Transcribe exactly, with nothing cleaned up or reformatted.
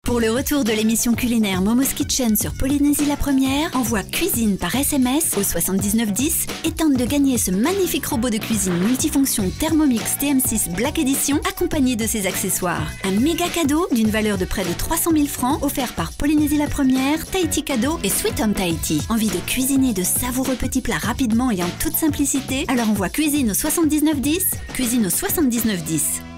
Pour le retour de l'émission culinaire Momo's Kitchen sur Polynésie la Première, envoie cuisine par S M S au soixante-dix-neuf dix et tente de gagner ce magnifique robot de cuisine multifonction Thermomix T M six Black Edition accompagné de ses accessoires. Un méga cadeau d'une valeur de près de trois cent mille francs offert par Polynésie la Première, Tahiti Cadeau et Sweet Home Tahiti. Envie de cuisiner de savoureux petits plats rapidement et en toute simplicité? Alors envoie cuisine au soixante-dix-neuf dix, cuisine au soixante-dix-neuf dix.